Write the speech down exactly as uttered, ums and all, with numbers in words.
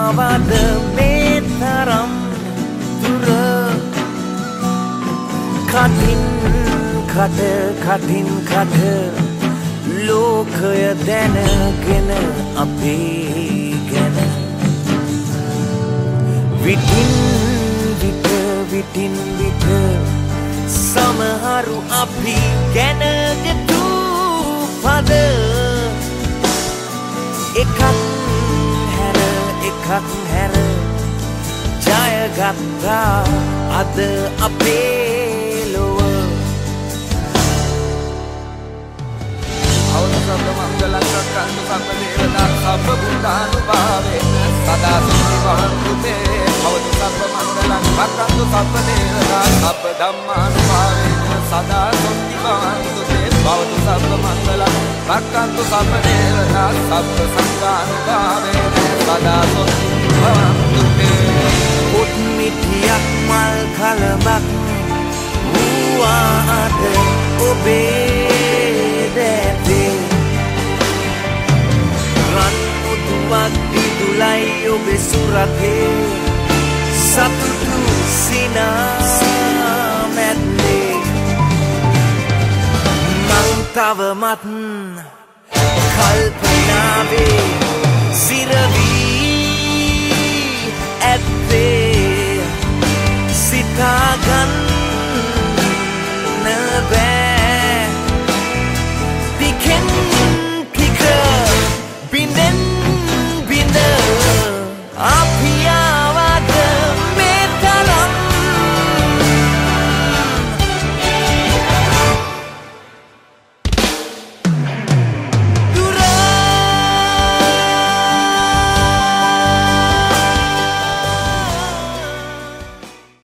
ආවද මේ තරම් දුර කටින් කට කටින් කට ලෝකය දැනගෙන අපේ ගැන විටින් විට විටින් විට සමහරු අපි ගැන ගෙතු පද එකක් හැර එකක් හැර ජයගත්තා අද අපේ ලොව අවසන් මංගලං රක්ඛන්තු සම්ප දේවතා සබ්බ බුද්ධානුභාවේන සදා සුඛිවන්තුතේ අවතු සබ්බ මංගලං රක්ඛන්තු සම්ප දේවතා සබ්බ ධම්මානුභාවේන සදා සුඛිවන්තුතේ අවතු සබ්බ මංගලං රක්ඛන්තු සම්ප දේවතා සබ්බ සංඝානුභාවේන සදා සුඛිවන්තුතේ පුත් මිටියක් මල් කලබක් වූවාද ඔබේ දැතේ රන් උතුවක් දිදුලයි ඔබේ සුරතේ සතුටු සිනා මැද්දේ මං තවමත් කල්පනාවේ සිරවී ඇත්තේ සිතාගන්න